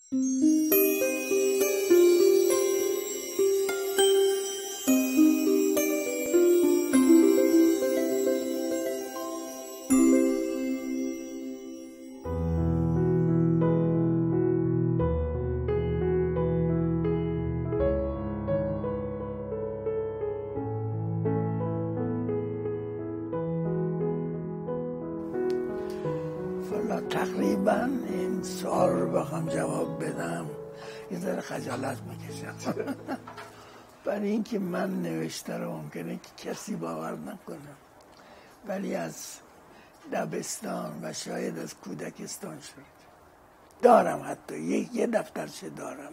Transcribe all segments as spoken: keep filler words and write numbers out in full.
تقریبا این سوال رو بخوام جواب بدم یه ذره خجالت میکشم برای اینکه من نوشته رو ممکنه که کسی باور نکنه، ولی از دبستان و شاید از کودکستان شد دارم، حتی یک یه دفترچه دارم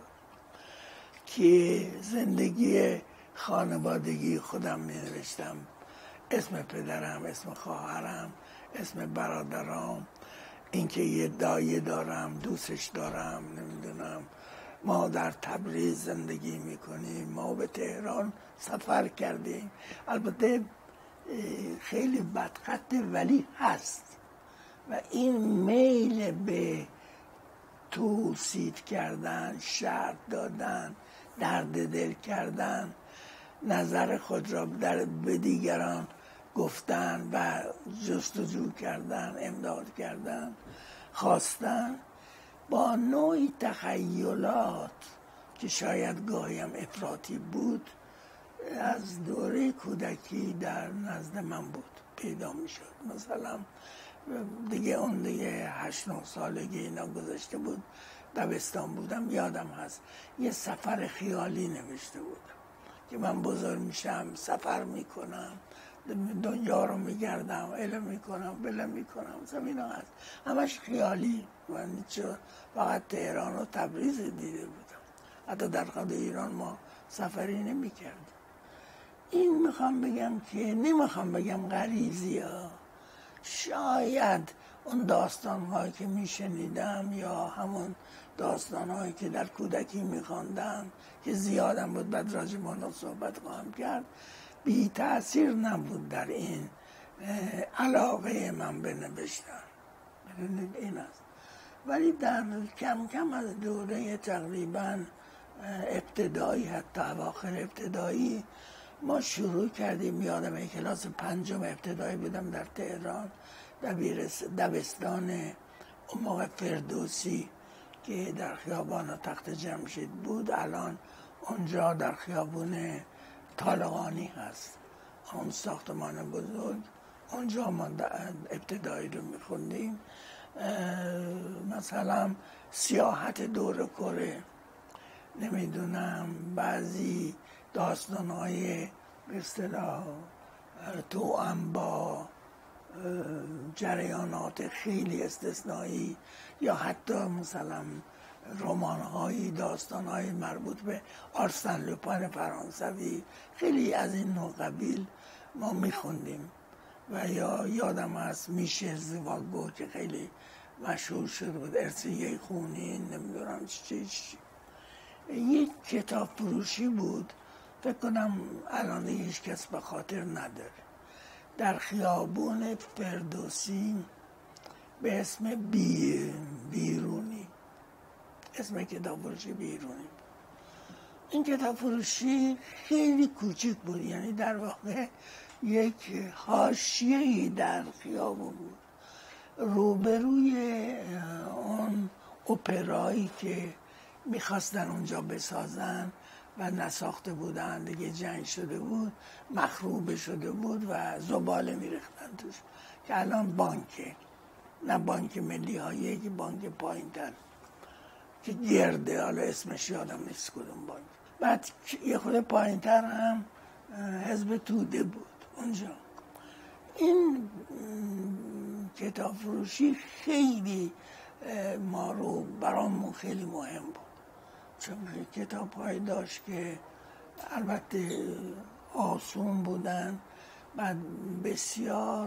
که زندگی خانوادگی خودم می نوشتم، اسم پدرم، اسم خواهرم، اسم برادرام، اینکه یه دایه دارم دوستش دارم، نمیدونم ما در تبریز زندگی میکنیم، ما به تهران سفر کردیم. البته خیلی بدخطه ولی هست و این میل به توصیف کردن، شرط دادن، درد دل کردن، نظر خود را در به دیگران گفتن و جستجو کردن، امداد کردن، خواستن، با نوعی تخیلات که شاید گاهیم افراطی بود از دوره کودکی در نزد من بود پیدا می شد. مثلا دیگه اون دیگه هشت نه سالگی اینا گذاشته بود، دبستان بودم، یادم هست یه سفر خیالی نوشته بود که من بزرگ میشم سفر میکنم، دنیا رو میگردم، علم میکنم، بله میکنم، زمین ها هست، همش خیالی. من چون فقط تهران و تبریز دیده بودم، حتی در خود ایران ما سفری نمیکردیم. این میخوام بگم که نمیخوام بگم غریزی ها، شاید اون داستان هایی که میشنیدم یا همون داستان هایی که در کودکی میخواندم که زیادم بود، بعد راجع به اون صحبت خواهم کرد، بی تأثیر نبود در این علاقه من به نوشتن. ببینید این است. ولی در کم کم از دوره تقریبا ابتدایی، حتی اواخر ابتدایی، ما شروع کردیم. یادم این کلاس پنجم ابتدایی بودم در تهران، دبستان اون موقع فردوسی که در خیابان تخت جمشید بود، الان اونجا در خیابون طالقانی هست، اون ساختمان بزرگ، اونجا ما ابتدایی رو میخوندیم. مثلا سیاحت دور کره، نمیدونم بعضی داستان‌های به اصطلاح توأم با جریانات خیلی استثنایی، یا حتی مثلا رمان‌های داستان‌های مربوط به آرسن لوپن فرانسوی، خیلی از این نوع قبیل ما میخوندیم. و یا یادم هست میشه زواگو که خیلی مشهور شده بود، ارسیه خونین، نمیدونم چی چی. یک کتاب فروشی بود، فکر کنم الان هیچ کس به خاطر نداره، در خیابون فردوسی به اسم بی بیرونی، اسم کتاب فروشی بیرونی. این کتاب فروشی خیلی کوچیک بود، یعنی در واقع یک حاشیه‌ای در خیابون بود، روبروی اون اپرایی که میخواستن اونجا بسازن و نساخته بودن، دیگه جنگ شده بود، مخروبه شده بود و زباله میریختن توش، که الان بانکه، نه بانک ملی ها، یکی بانک پایین تر که گرده، حالا اسمش یادم نیست کدوم بانک. بعد یه خود پایین تر هم حزب توده بود اونجا. این کتاب فروشی خیلی ما رو برامون خیلی مهم بود، چون کتاب هایی داشت که البته آسون بودن، بعد بسیار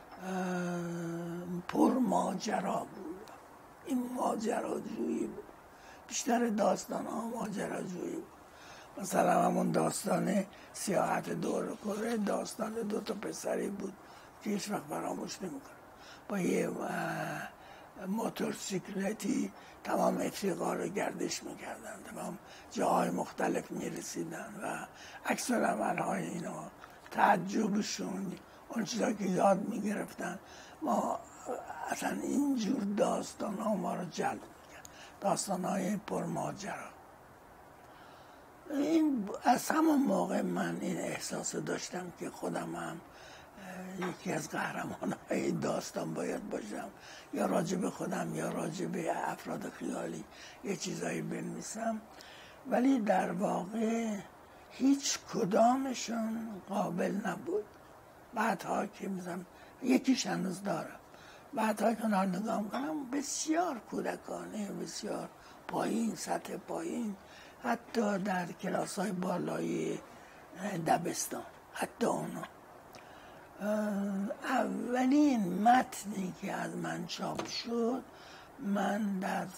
پر ماجرا بود. این ماجراجویی بود، بیشتر داستان ها ماجراجویی بود. مثلا همون داستان سیاحت دور کره، داستان دو تا پسری بود که هیچ وقت فراموش نمیکنم، با یه موتورسیکلتی تمام افریقا رو گردش میکردن، تمام جاهای مختلف میرسیدن و عکس العمل‌های اینا، تعجبشون، اون چیزا که یاد میگرفتن. ما اصلا اینجور داستان ها ما رو جلب میکرد، داستان های پرماجرا. این از همون موقع من این احساس داشتم که خودم هم یکی از قهرمان های داستان باید باشم، یا راجع به خودم یا راجع به افراد خیالی یه چیزایی بنویسم. ولی در واقع هیچ کدامشون قابل نبود. بعدها که مثلا یکیش هنوز دارم، بعدها که اونها نگاه میکنم بسیار کودکانه، بسیار پایین، سطح پایین، حتی در کلاس های بالای دبستان، حتی اونا. اولین متنی که از من چاپ شد، من در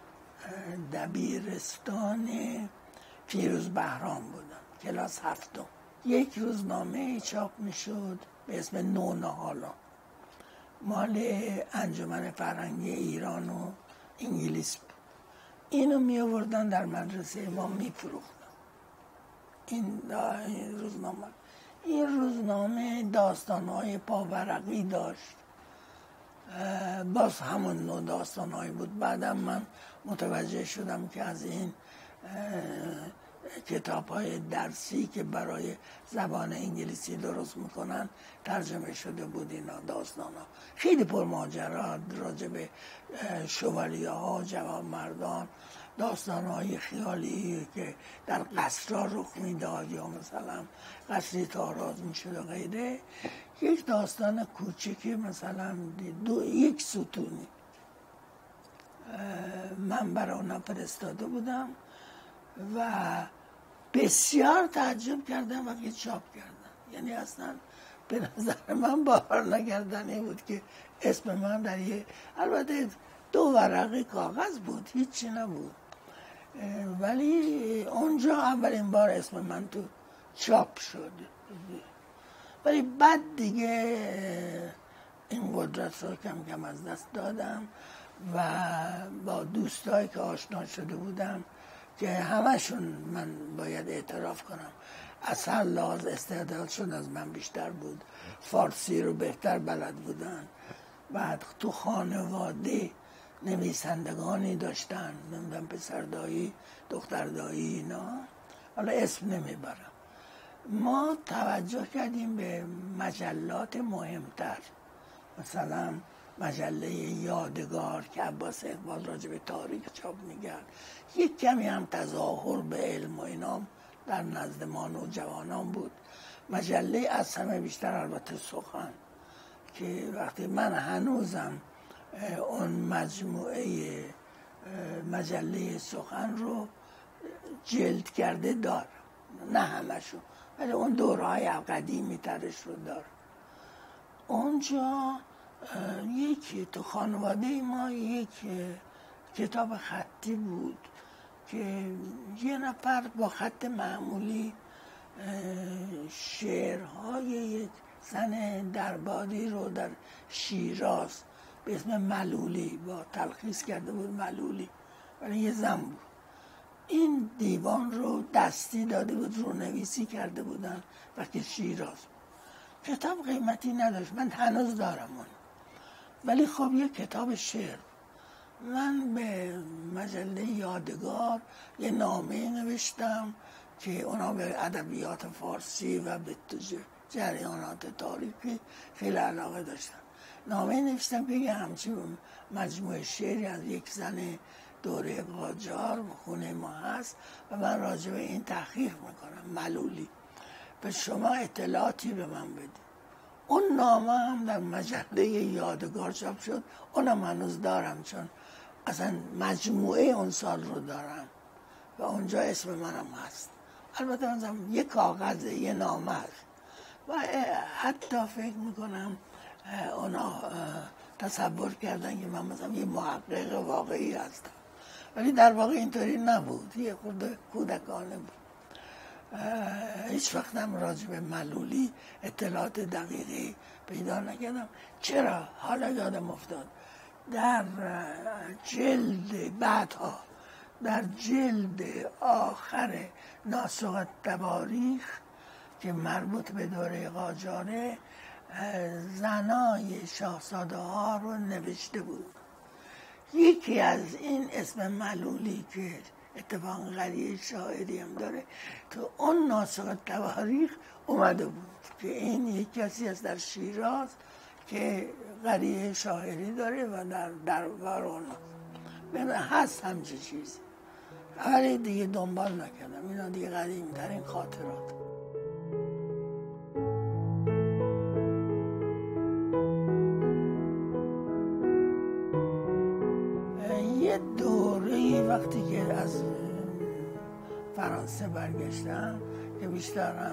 دبیرستان فیروزبهرام بودم، کلاس هفتم. یک روزنامه چاپ میشد به اسم نونهالا، مال انجمن فرهنگی ایران و انگلیس بود. اینو می آوردن در مدرسه ما می فروختن. این, این روزنامه این روزنامه داستان‌های پاورقی داشت، باز همون نوع داستان‌هایی بود. بعدم من متوجه شدم که از این کتاب‌های درسی که برای زبان انگلیسی درست میکنن ترجمه شده بود. اینا داستان‌ها خیلی پرماجرا راجع به شوالیه ها، جوان مردان، داستان‌های خیالی که در قصرها رخ میداد یا مثلا قصری تاراز میشد و غیره. یک داستان کوچکی مثلا دو یک ستونی من برای اونا فرستاده بودم و بسیار تعجب کردم وقتی چاپ کردن. یعنی اصلا به نظر من باور نکردنی بود که اسم من در یه، البته دو ورقه کاغذ بود، هیچی نبود، ولی اونجا اولین بار اسم من تو چاپ شد. ولی بعد دیگه این قدرت رو کم کم از دست دادم و با دوستایی که آشنا شده بودم که همشون من باید اعتراف کنم از هر لحاظ استعدادشون از من بیشتر بود، فارسی رو بهتر بلد بودن. بعد تو خانواده نویسندگانی داشتن، نمیدونم پسر دایی، دختر دایی، اینا، حالا اسم نمیبرم. ما توجه کردیم به مجلات مهمتر، مثلا مجله یادگار که عباس اقبال راجع به تاریخ چاپ می‌کرد، یک کمی هم تظاهر به علم و اینا در نزد ما نوجوانان بود. مجله از همه بیشتر البته سخن، که وقتی من هنوزم اون مجموعه مجله سخن رو جلد کرده دارم، نه همشو، ولی اون دورهای قدیمی ترش رو دارم. اونجا یکی تو خانواده ما یک کتاب خطی بود که یه نفر با خط معمولی شعرهای یک زن درباری رو در شیراز به اسم ملولی با تلخیص کرده بود، ملولی، ولی یه زن بود. این دیوان رو دستی داده بود، رو نویسی کرده بودن وقتی شیراز. کتاب قیمتی نداشت، من هنوز دارم اون، ولی خب یه کتاب شعر. من به مجله یادگار یه نامه نوشتم که اونا به ادبیات فارسی و به جریانات تاریخی خیلی علاقه داشتن. نامه نوشتم که یه همچین مجموعه شعری از یک زن دوره قاجار خونه ما هست و من راجع به این تحقیق میکنم، ملولی، به شما اطلاعاتی به من بدید. اون نامه هم در مجله یادگار چاپ شد، اونم هنوز دارم چون اصلا مجموعه اون سال رو دارم و اونجا اسم منم هست. البته مثلا یه کاغذه، یه نامه هست و حتی فکر میکنم اونا تصور کردن که من مثلا یه محقق واقعی هستم، ولی در واقع اینطوری نبود، یه خود کودکانه بود. هیچ وقت هم راجع به ملولی اطلاعات دقیقی پیدا نکردم. چرا؟ حالا یادم افتاد در جلد بعدها در جلد آخر ناسخ تواریخ که مربوط به دوره قاجاره زنای شاهزاده ها رو نوشته بود. یکی از این اسم ملولی که اتفاق قریه شاعری هم داره تو اون ناسخ تواریخ اومده بود که این یک کسی است در شیراز که قریه شاعری داره و در دربار اون هست همچه چیزی، ولی دیگه دنبال نکردم. اینا دیگه قدیم ترین خاطرات. یه دوره وقتی که از فرانسه برگشتم که بیشترم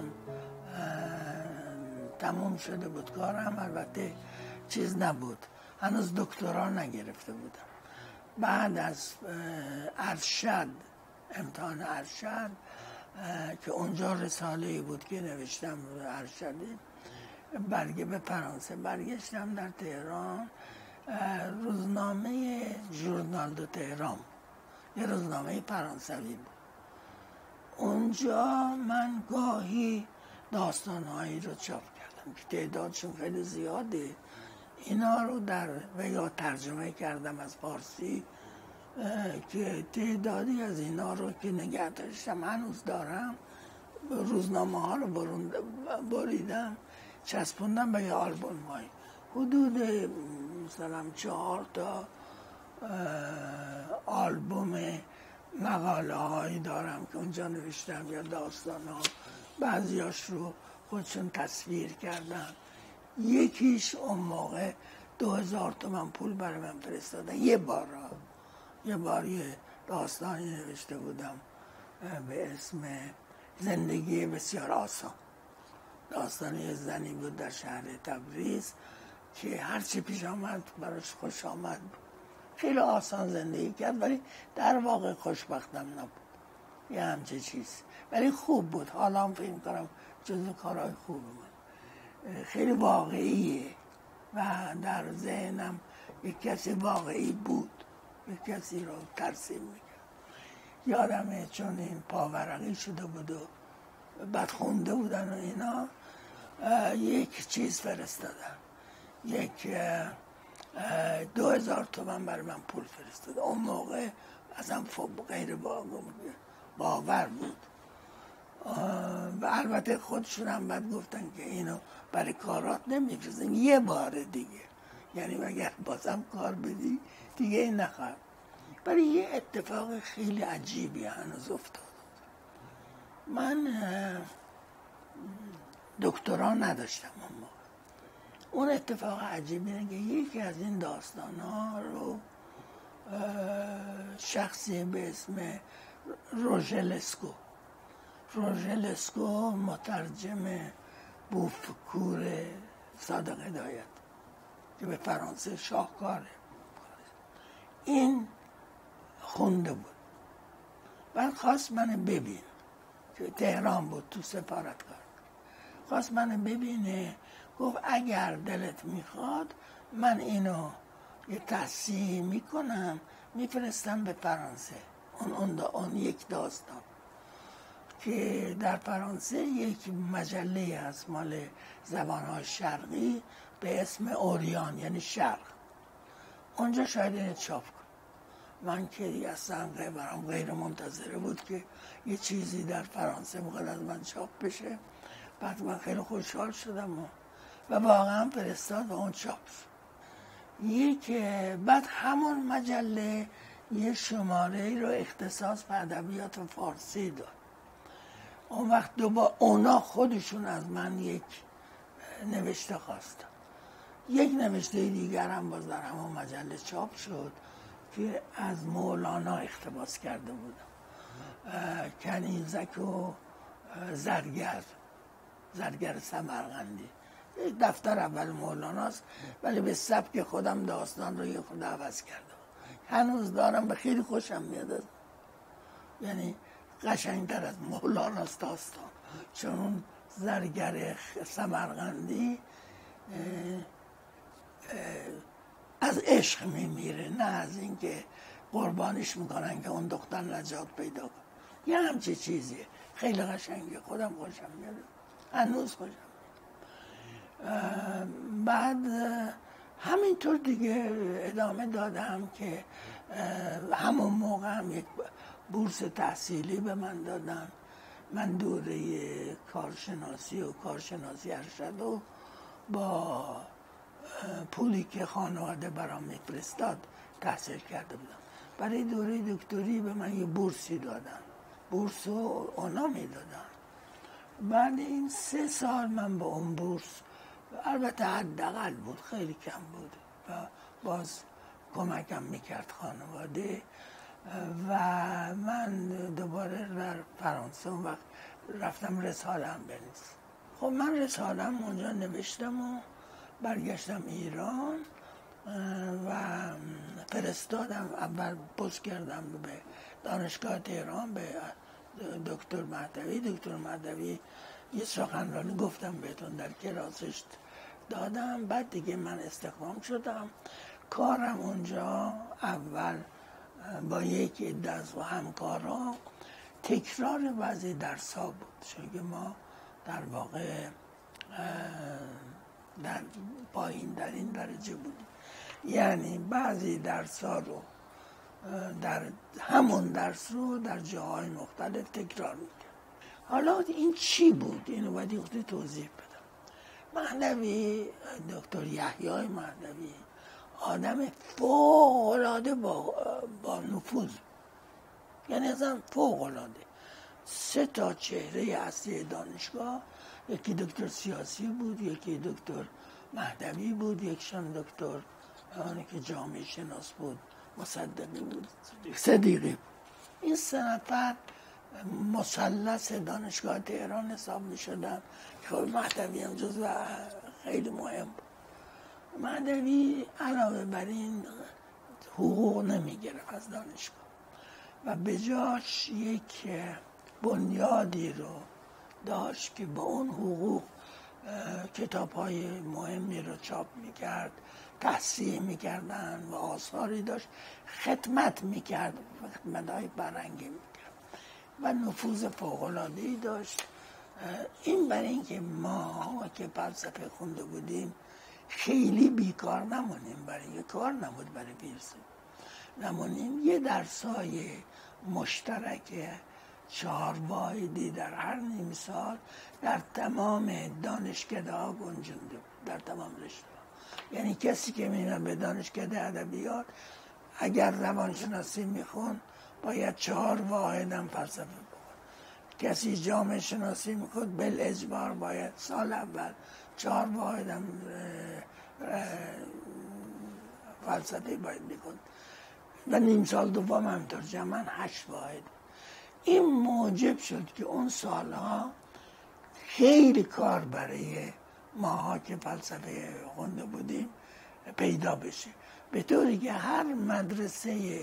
تموم شده بود کارم، البته چیز نبود، هنوز دکترا نگرفته بودم. بعد از ارشد، امتحان ارشد که اونجا رساله‌ای بود که نوشتم ارشدی، برگه به فرانسه برگشتم. در تهران روزنامه ژورنال دو تهران، یه روزنامه فرانسوی بود. اونجا من گاهی داستانهایی رو چاپ کردم که تعدادشون خیلی زیاده. اینا رو در و یا ترجمه کردم از فارسی که تعدادی از اینا رو که نگه داشتم هنوز دارم. روزنامه ها رو بریدم چسبوندم به یه آلبوم های حدود مثلا چهار تا آلبوم مقاله هایی دارم که اونجا نوشتم یا داستان ها، بعضیاش رو خودشون تصویر کردم. یکیش اون موقع دو هزار تومن پول برای من فرستادن. یه بار یه بار یه داستانی نوشته بودم به اسم زندگی بسیار آسان. داستانی زنی بود در شهر تبریز که هرچی پیش آمد براش خوش آمد، خیلی آسان زندگی کرد، ولی در واقع خوشبختم نبود، یه همچه چیز، ولی خوب بود. حالا هم فکر کنم جزو کارهای خوب من، خیلی واقعیه و در ذهنم یک کسی واقعی بود، یک کسی رو ترسیم میکرد. یادمه چون این پاورقی شده بود و بعد خونده بودن و اینا، یک چیز فرستادن، یک دو هزار تومن برای من پول فرستاد. اون موقع اصلا غیر باور بود و البته خودشون هم بعد گفتن که اینو برای کارات نمیفرستیم یه بار دیگه، یعنی اگر بازم کار بدی دیگه این نخواهد. برای یه اتفاق خیلی عجیبی هنوز افتاد. من دکترا نداشتم اون موقع. اون اتفاق عجیبی اینه که یکی از این داستان ها رو شخصی به اسم روژلسکو روژلسکو مترجم بوفکور صادق هدایت که به فرانسه شاهکاره، این خونده بود. بعد خواست من ببین که تهران بود تو سفارتخانه، خواست من ببینه، گفت اگر دلت میخواد من اینو یه تصحیح میکنم میفرستم به فرانسه. اون, اون, اون یک داستان که در فرانسه یک مجله هست مال زبانهای شرقی به اسم اوریان یعنی شرق، اونجا شاید اینو چاپ کن. من که اصلا برام غیر منتظره بود که یه چیزی در فرانسه موقع از من چاپ بشه. بعد من خیلی خوشحال شدم و, و واقعا فرستاد و اون چاپ شد. یک بعد همون مجله یه شماره رو اختصاص به ادبیات فارسی داد. اون وقت دوباره اونا خودشون از من یک نوشته خواستن. یک نوشته دیگر هم باز در همون مجله چاپ شد که از مولانا اقتباس کرده بودم، کنیزک و زرگر زرگر سمرقندی. دفتر اول مولاناست ولی به سبک خودم داستان رو یه خود عوض کردم. هنوز دارم، به خیلی خوشم میاد، یعنی قشنگتر از مولاناست داستان، چون اون زرگر سمرقندی از عشق میمیره، نه از اینکه قربانش میکنن که اون دختر نجات پیدا کنه. یه همچه چیزیه، خیلی قشنگه، خودم خوشم میاد، هنوز خوشم میاد. بعد همینطور دیگه ادامه دادم که همون موقع هم یک بورس تحصیلی به من دادن. من دوره کارشناسی و کارشناسی ارشد و با پولی که خانواده برام میفرستاد تحصیل کرده بودم. برای دوره دکتری به من یه بورسی دادن، بورس رو اونا میدادن. بعد این سه سال من با اون بورس، البته حداقل بود، خیلی کم بود و باز کمکم میکرد خانواده، و من دوباره در فرانسه اون وقت رفتم رساله‌ام بنویسم. خب من رساله‌ام اونجا نوشتم و برگشتم ایران و فرستادم. اول پست کردم به دانشگاه تهران به دکتر مجتهدی. دکتر مجتهدی یه سخنرانی گفتم بهتون در کلاسش دادم. بعد دیگه من استخدام شدم. کارم اونجا اول با یک عده از همکارا تکرار بعضی درس‌ها بود، چون که ما در واقع در پایین در این درجه بودیم، یعنی بعضی درس‌ها رو در همون درس رو در جاهای مختلف تکرار می‌کرد. حالا این چی بود؟ اینو باید یه توضیح بدم. مهدوی، دکتر یحیی مهدوی آدم فوق‌العاده با, با نفوذ، یعنی اصلا فوق‌العاده. سه تا چهره اصلی دانشگاه، یکی دکتر سیاسی بود، یکی دکتر مهدوی بود، یکشان دکتر آنی که جامعه شناس بود مصدقی بود، صدیقی بود. این سه نفر مثلث دانشگاه تهران حساب می شدن. خب مهدوی هم جزو خیلی مهم بود. مهدوی علاوه بر این حقوق نمی گرفت از دانشگاه و به جاش یک بنیادی رو داشت که با اون حقوق کتاب های مهمی رو چاپ می کرد، تحصیل می کردن و آثاری داشت، خدمت می کرد، خدمت های برنگی می کرد و نفوذ فوق‌العاده‌ای داشت. این برای اینکه ما که فلسفه خونده بودیم خیلی بیکار نمونیم، برای اینکه کار نبود برای فیلسوف نمونیم، یه درسای مشترک چهار واحدی در هر نیم سال در تمام دانشکده ها گنجونده بود، در تمام رشته ها. یعنی کسی که میره به دانشکده ادبیات اگر روانشناسی میخون باید چهار واحد هم فلسفه بخون. کسی جامعه شناسی میخواد بالاجبار باید سال اول چهار واحد هم فلسفه باید میخوند و نیم سال دوم همینطور، جمعاً هشت واحد. این موجب شد که اون سالها خیلی کار برای ماها که فلسفه خونده بودیم پیدا بشه، به طوری که هر مدرسه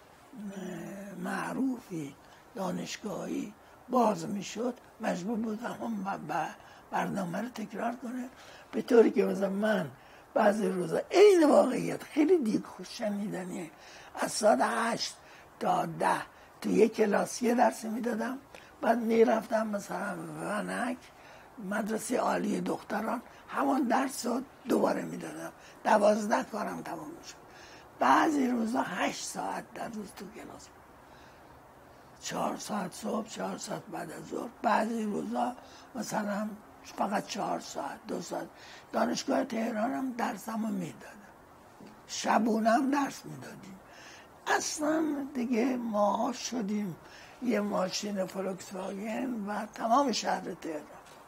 معروفی دانشگاهی باز میشد مجبور بودم هم برنامه رو تکرار کنه، به طوری که مثلا من بعضی روزا این واقعیت خیلی دیگه خوش شنیدنیه، از ساعت هشت تا ده تو یک کلاس یه درس میدادم، بعد میرفتم مثلا ونک مدرسه عالی دختران همون درس رو دوباره میدادم، دوازده کارم تمام میشد. بعضی روزا هشت ساعت در روز تو کلاس، چهار ساعت صبح، چهار ساعت بعد از ظهر. بعضی روزا مثلا فقط چهار ساعت، دو ساعت. دانشگاه تهران هم درسمو میدادم، شبونه هم درس میدادیم. اصلا دیگه ما شدیم یه ماشین فولکس واگن و تمام شهر تهران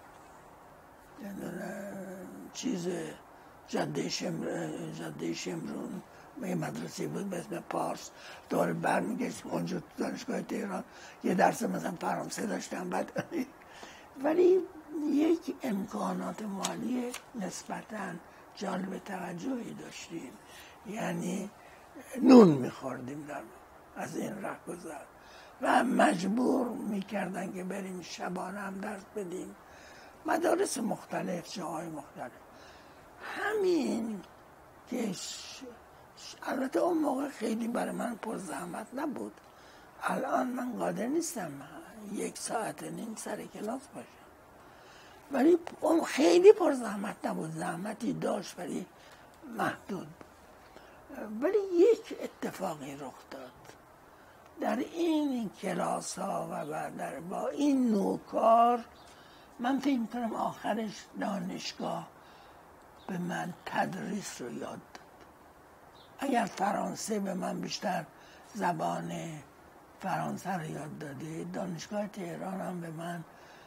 چیز جاده شمر جاده شمرون یه مدرسه بود به اسم پارس، دور برمیگشت اونجا دانشگاه تهران یه درس مثلا فرانسه داشتم. بعد ولی یک امکانات مالی نسبتاً جالب توجهی داشتیم، یعنی نون میخوردیم در از این رهگذر و مجبور میکردن که بریم شبانه هم درس بدیم، مدارس مختلف، جاهای مختلف. همین که البته اون موقع خیلی برای من پر زحمت نبود. الان من قادر نیستم یک ساعت نیم سر کلاس باشم، ولی اون خیلی پر زحمت نبود، زحمتی داشت ولی محدود بود. ولی یک اتفاقی رخ داد در این کلاس ها و در با این نوع کار. من فکر کنم آخرش دانشگاه به من تدریس رو یاد داد. اگر فرانسه به من بیشتر زبان فرانسه رو یاد داده، دانشگاه تهران هم به من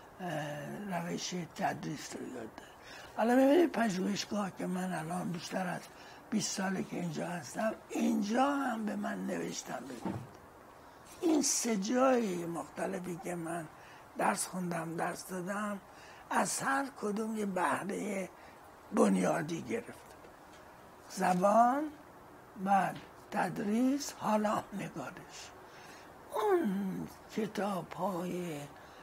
روش تدریس رو یاد داد. حالا ببینید پژوهشگاه که من الان بیشتر از بیست ساله که اینجا هستم، اینجا هم به من نوشتن بگید. این سه جای مختلفی که من درس خوندم، درس دادم، از هر کدوم یه بهره بنیادی گرفتم. زبان، بعد تدریس، حالا نگارش. اون کتاب های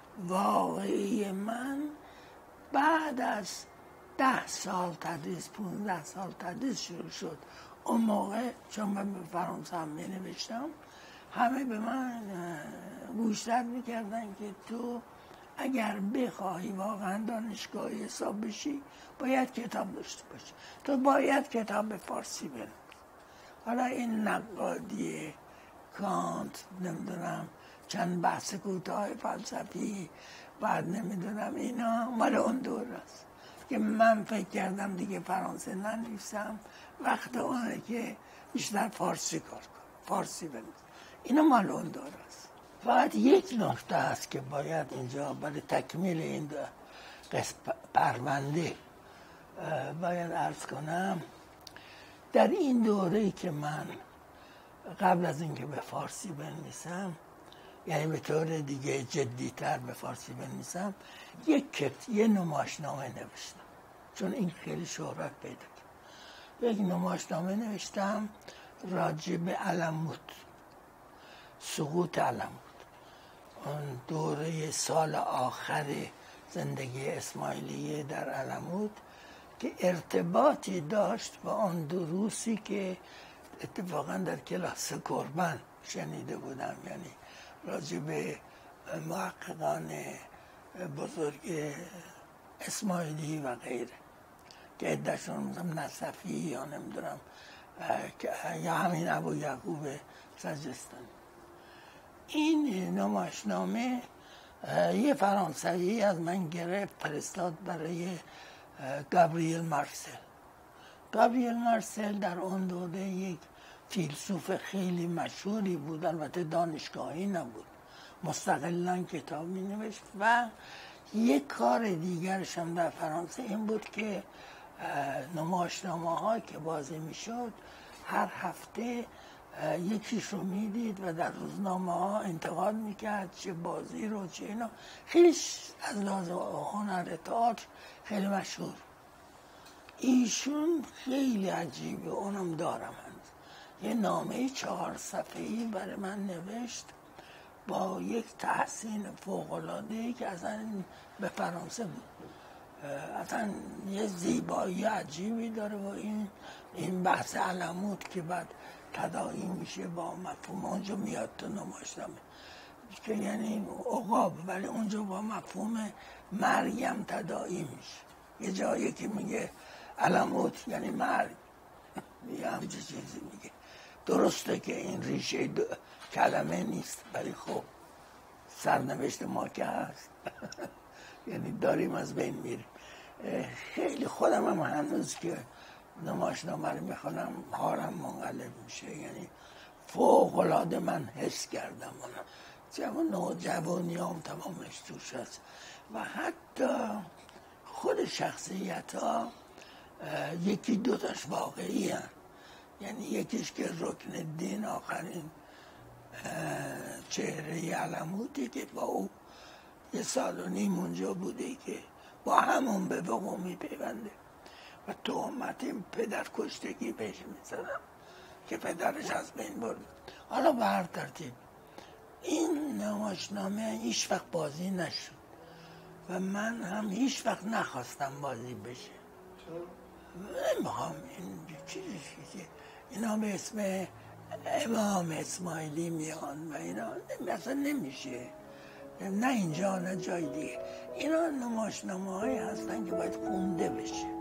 واقعی من بعد از ده سال تدریس، پونزده سال تدریس شروع شد. اون موقع چون من به فرانسه هم می نوشتم، همه به من گوشزد میکردن که تو اگر بخواهی واقعا دانشگاهی حساب بشی باید کتاب داشته باشی، تو باید کتاب به فارسی بنویسی. حالا این نقادی کانت، نمیدونم چند بحث کوتاه فلسفی، بعد نمیدونم اینا مال اون دور است که من فکر کردم دیگه فرانسه ننویسم، وقت اونه که بیشتر فارسی کار کنم، فارسی بنویسم. اینا مال اون دور است. فقط یک نکته هست که باید اینجا برای تکمیل این قسم پرونده باید عرض کنم. در این دوره‌ای که من قبل از اینکه به فارسی بنویسم، یعنی به طور دیگه جدی‌تر به فارسی بنویسم، یک کت یه نمایشنامه نوشتم، چون این خیلی شهرت پیدا کرد. یک نمایشنامه نوشتم راجع به علموت، سقوط علموت، اون دوره سال آخر زندگی اسماعیلیه در علموت که ارتباطی داشت با اون دروسی که اتفاقا در کلاس کربن شنیده بودم، یعنی راجع به محققان بزرگ اسماعیلی و غیره که عده‌شون مثلا نصفی یا نمیدونم یا همین ابو یعقوب سجستانی. این نمایشنامه یه فرانسوی از من گرفت فرستاد برای گابریل مارسل. گابریل مارسل در اون دوره یک فیلسوف خیلی مشهوری بود، البته دانشگاهی نبود، مستقلاً کتاب می نوشت. و یک کار دیگرش هم در فرانسه این بود که نمایشنامه ها که بازی می شد هر هفته یکیش رو میدید و در روزنامه ها انتقاد میکرد، چه بازی رو چه اینا. خیلی از لحاظ هنر تئاتر خیلی مشهور. ایشون خیلی عجیبه، اونم دارم هنوز. یه نامه چهار صفحه‌ای برای من نوشت با یک تحسین فوق‌العاده‌ای که اصلا به فرانسه بود، اصلا یه زیبایی عجیبی داره و این این بحث علموت که بعد تداعی میشه با مفهوم اونجا میاد تو نمایشنامه که یعنی عقاب، ولی اونجا با مفهوم مریم تداعی میشه. یه جایی که میگه علموت یعنی مرگ، یه همچه چیزی میگه. درسته که این ریشه کلمه نیست، ولی خب سرنوشت ما که هست یعنی داریم از بین میریم. خیلی خودم هم هنوز که نمایشنامه رو میخونم هارم منقلب میشه، یعنی فوق العاده من حس کردم اونم جوان نوجوانی هم تمامش توش هست و حتی خود شخصیت ها یکی دوتاش واقعی هست. یعنی یکیش که رکن الدین آخرین چهره علموتی که با او یه سال و نیم اونجا بوده که با همون به وقوع میپیونده و تهمت پدر کشتگی بهش میزدم که پدرش از بین برد. حالا به هر ترتیب این نمایشنامه هیچ وقت بازی نشد و من هم هیچ وقت نخواستم بازی بشه. نمیخوام این چیزی که اینا به اسم امام اسماعیلی میان و اینا اصلا نمیشه، نه اینجا نه جای دیگه. اینا نمایشنامه هایی هستن که باید خونده بشه.